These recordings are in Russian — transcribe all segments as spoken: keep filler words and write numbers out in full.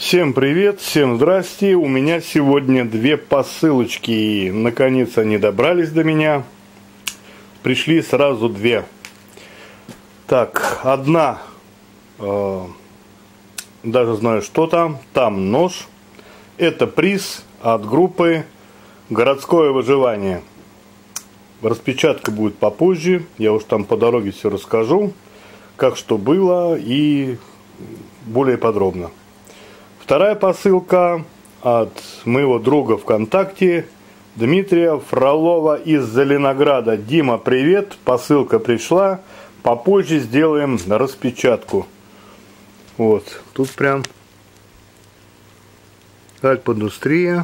Всем привет, всем здрасте. У меня сегодня две посылочки. Наконец они добрались до меня. Пришли сразу две. Так, одна, э, даже знаю, что там. Там нож. Это приз от группы «Городское выживание». Распечатка будет попозже. Я уж там по дороге все расскажу, как что было и более подробно. Вторая посылка от моего друга ВКонтакте Дмитрия Фролова из Зеленограда. Дима, привет, посылка пришла, попозже сделаем распечатку. Вот, тут прям Альп-индустрия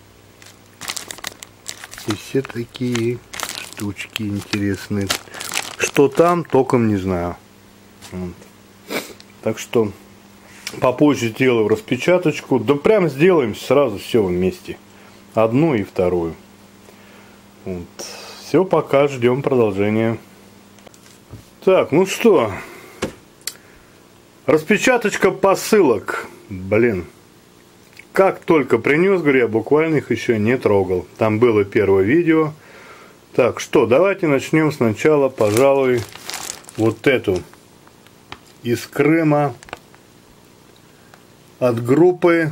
и все такие штучки интересные. Что там, толком не знаю. Вот. Так что попозже сделаю распечаточку. Да прям сделаем сразу все вместе. Одну и вторую. Вот. Все, пока ждем продолжения. Так, ну что. Распечаточка посылок. Блин. Как только принес, говорю, я буквально их еще не трогал. Там было первое видео. Так, что, давайте начнем сначала, пожалуй, вот эту. Из Крыма. От группы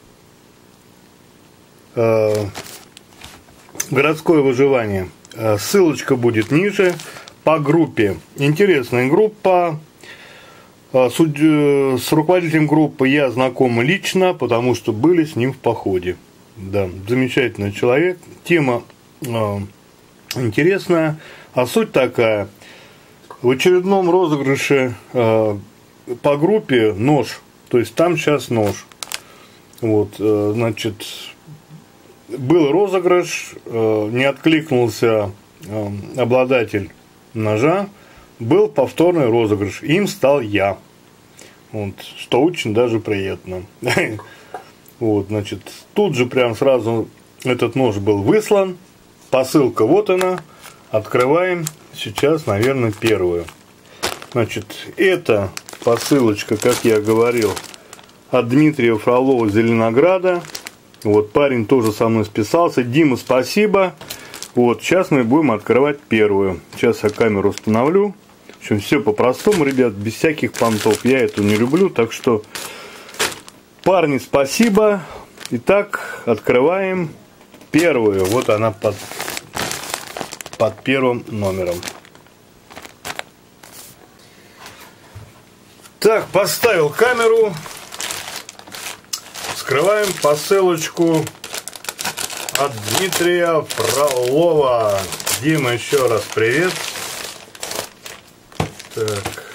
э, «Городское выживание». Ссылочка будет ниже по группе. Интересная группа. С, с руководителем группы я знаком лично, потому что были с ним в походе. Да, замечательный человек. Тема э, интересная. А суть такая. В очередном розыгрыше э, по группе нож. То есть там сейчас нож. Вот, значит, был розыгрыш, не откликнулся обладатель ножа, был повторный розыгрыш, им стал я. Вот, что очень даже приятно. Вот, значит, тут же прям сразу этот нож был выслан. Посылка вот она. Открываем сейчас, наверное, первую. Значит, это посылочка, как я говорил, от Дмитрия Фролова из Зеленограда. Вот, парень тоже со мной списался. Дима, спасибо. Вот, сейчас мы будем открывать первую. Сейчас я камеру установлю. В общем, все по-простому, ребят, без всяких понтов. Я это не люблю, так что, парни, спасибо. Итак, открываем первую. Вот она под, под первым номером. Так, поставил камеру. Вскрываем посылочку от Дмитрия Фролова. Дима, еще раз привет. Так.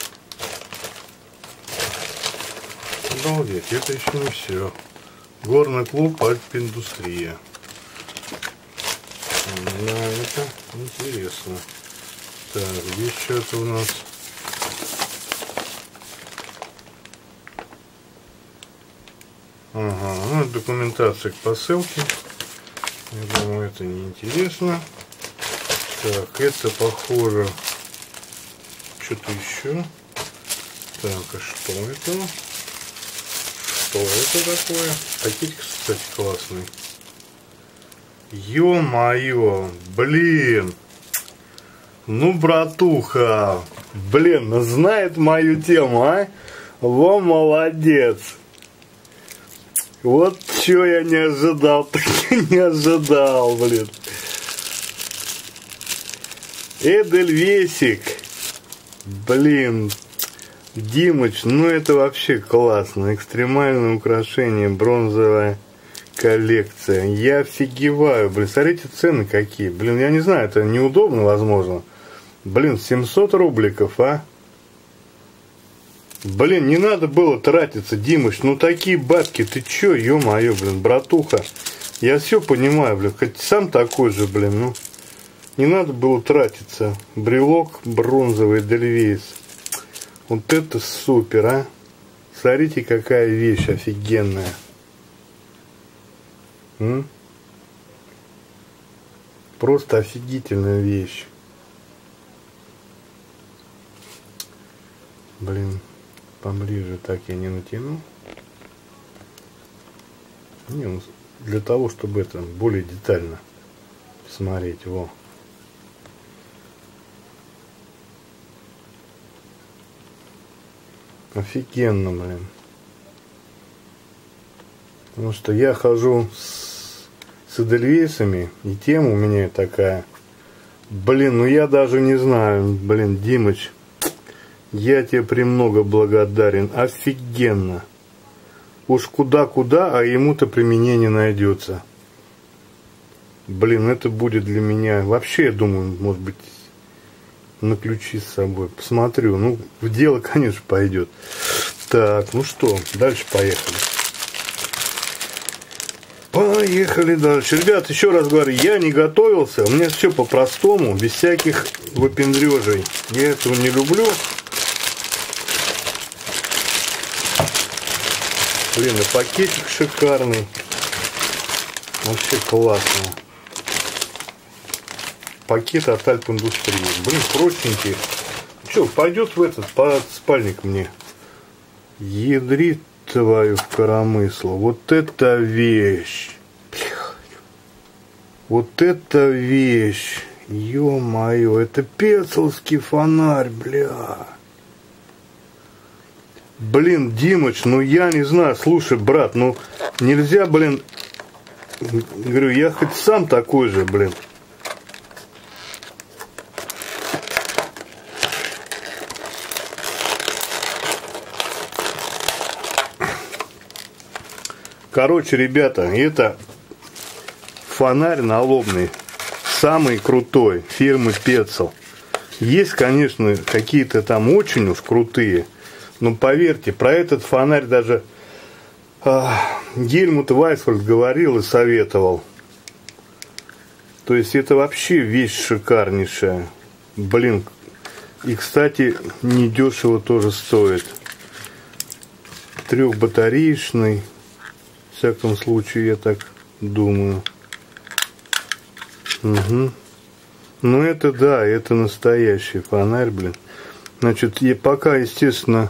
Обалдеть, это еще не все. Горный клуб Альп-индустрия. Да, это интересно. Так, здесь что-то у нас. Ага, ну, документация к посылке. Я думаю, это не интересно. Так, это похоже что-то еще. Так, а что это? Что это такое? Пакетик, кстати, классный. Ё-моё, блин. Ну, братуха, блин, знает мою тему, а? Во, молодец. Вот чё я не ожидал, так я не ожидал, блин. Эдельвейсик. Блин. Димыч, ну это вообще классно. Экстремальное украшение, бронзовая коллекция. Я офигеваю, блин. Смотрите, цены какие. Блин, я не знаю, это неудобно, возможно. Блин, семьсот рубликов, а? Блин, не надо было тратиться, Димыч, ну такие бабки, ты чё, ё-моё, блин, братуха. Я все понимаю, блин, хоть сам такой же, блин, ну. Не надо было тратиться. Брелок бронзовый Эдельвейс. Вот это супер, а. Смотрите, какая вещь офигенная. М? Просто офигительная вещь. Блин. Поближе, так я не натяну. Не, ну, для того, чтобы это более детально смотреть. Во. Офигенно, блин. Потому что я хожу с, с эдельвейсами, и тема у меня такая. Блин, ну я даже не знаю, блин, Димыч, я тебе премного благодарен. Офигенно. Уж куда-куда, а ему-то применение найдется. Блин, это будет для меня... Вообще, я думаю, может быть, на ключи с собой. Посмотрю. Ну, в дело, конечно, пойдет. Так, ну что, дальше поехали. Поехали дальше. Ребят, еще раз говорю, я не готовился. У меня все по-простому, без всяких выпендрежей. Я этого не люблю. Блин, и пакетик шикарный. Вообще классно. Пакет от Альп-Индустрии. Блин, простенький. Че, пойдет в этот под спальник мне? Ядрит твою в коромысло. Вот это вещь. Вот это вещь. Ё-моё, это пецелский фонарь, бля. Блин, Димыч, ну я не знаю, слушай, брат, ну нельзя, блин, говорю, я хоть сам такой же, блин. Короче, ребята, это фонарь налобный, самый крутой, фирмы Пецел. Есть, конечно, какие-то там очень уж крутые. Но поверьте, про этот фонарь даже э, Гельмут Вайсфольд говорил и советовал. То есть это вообще вещь шикарнейшая. Блин. И, кстати, недешево тоже стоит. Трехбатареечный. В всяком случае, я так думаю. Угу. Ну это да, это настоящий фонарь, блин. Значит, и пока, естественно,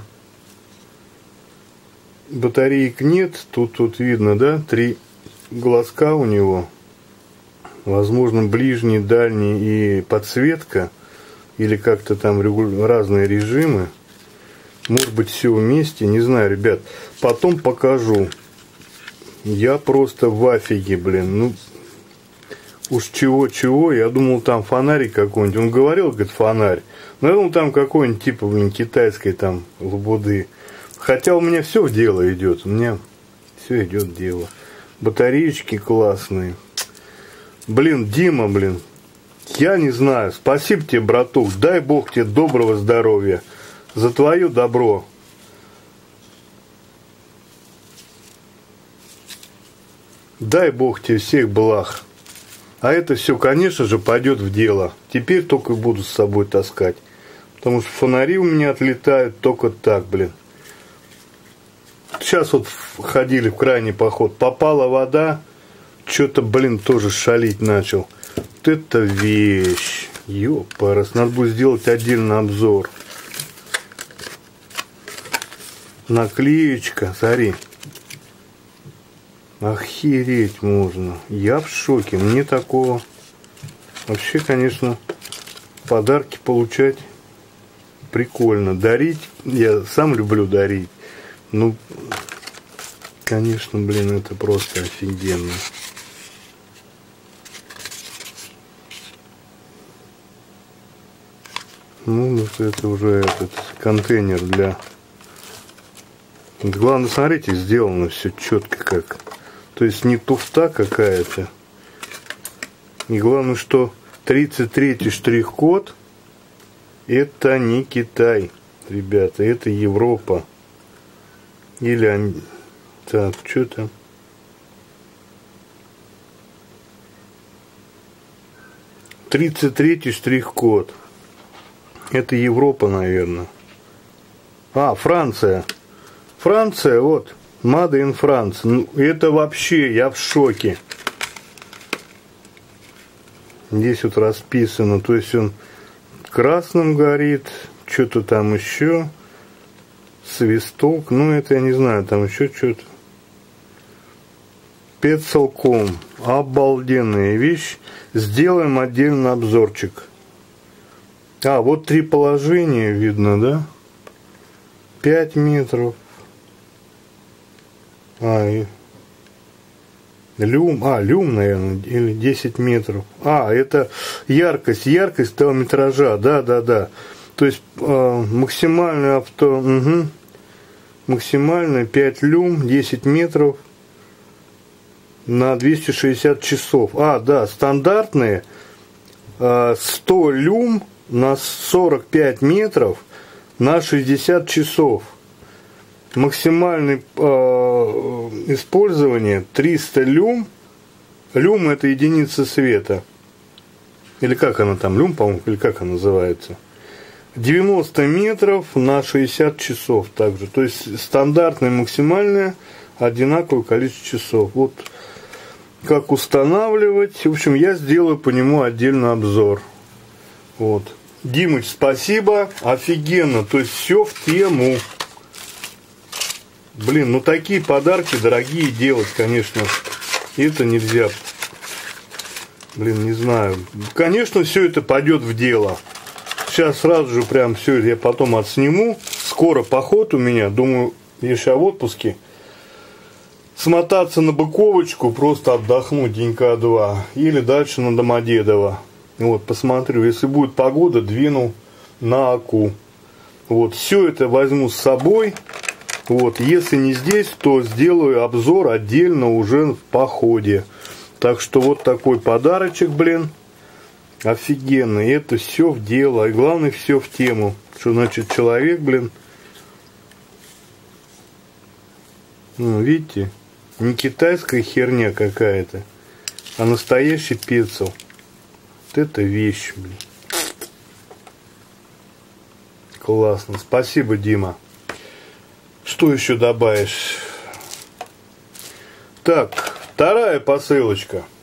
батареек нет. Тут, тут видно, да, три глазка у него. Возможно, ближний, дальний и подсветка. Или как-то там разные режимы. Может быть, все вместе. Не знаю, ребят. Потом покажу. Я просто в афиге, блин. Ну, уж чего-чего. Я думал, там фонарик какой-нибудь. Он говорил, говорит, фонарь. Но я думал, там какой-нибудь типа, блин, китайской там лабуды. Хотя у меня все в дело идет. У меня все идет в дело. Батареечки классные. Блин, Дима, блин. Я не знаю. Спасибо тебе, братух. Дай Бог тебе доброго здоровья. За твое добро. Дай Бог тебе всех благ. А это все, конечно же, пойдет в дело. Теперь только буду с собой таскать. Потому что фонари у меня отлетают только так, блин. Сейчас вот ходили в крайний поход. Попала вода. Что-то, блин, тоже шалить начал. Вот это вещь. Ёпарас. Надо будет сделать отдельный обзор. Наклеечка. Смотри. Охереть можно. Я в шоке. Мне такого... Вообще, конечно, подарки получать прикольно. Дарить... Я сам люблю дарить. Ну, конечно, блин, это просто офигенно. Ну, вот это уже этот контейнер для... Главное, смотрите, сделано все четко как. То есть не туфта какая-то. И главное, что тридцать третий штрих-код это не Китай, ребята, это Европа. Или... Так, что там? тридцать третий штрих-код. Это Европа, наверное. А, Франция. Франция, вот. Made in France. Ну, это вообще, я в шоке. Здесь вот расписано. То есть он красным горит. Что-то там еще. Свисток. Ну, это я не знаю. Там еще что-то. Пецелком. Обалденная вещь. Сделаем отдельно обзорчик. А, вот три положения видно, да? пять метров. А, и... Люм, а, люм, наверное, или десять метров. А, это яркость, яркость того метража, да, да, да. То есть э, максимальный авто, угу. Максимальный пять люм, десять метров на двести шестьдесят часов. А, да, стандартные э, сто люм на сорок пять метров на шестьдесят часов. Максимальное э, использование триста люм. Люм это единица света. Или как она там, люм, по-моему, или как она называется. девяносто метров на шестьдесят часов также. То есть стандартное максимальное одинаковое количество часов. Вот как устанавливать. В общем, я сделаю по нему отдельный обзор. Вот. Димыч, спасибо. Офигенно. То есть все в тему. Блин, ну такие подарки дорогие делать, конечно, это нельзя. Блин, не знаю. Конечно, все это пойдет в дело. Сейчас сразу же прям все я потом отсниму. Скоро поход у меня. Думаю, если я в отпуске, смотаться на Быковочку, просто отдохнуть денька два. Или дальше на Домодедово. Вот, посмотрю. Если будет погода, двину на Аку. Вот, все это возьму с собой. Вот, если не здесь, то сделаю обзор отдельно уже в походе. Так что вот такой подарочек, блин. Офигенный. Это все в дело. И главное, все в тему. Что значит человек, блин. Ну, видите? Не китайская херня какая-то, а настоящий пецел. Вот это вещь, блин. Классно. Спасибо, Дима. Что еще добавишь? Так, вторая посылочка.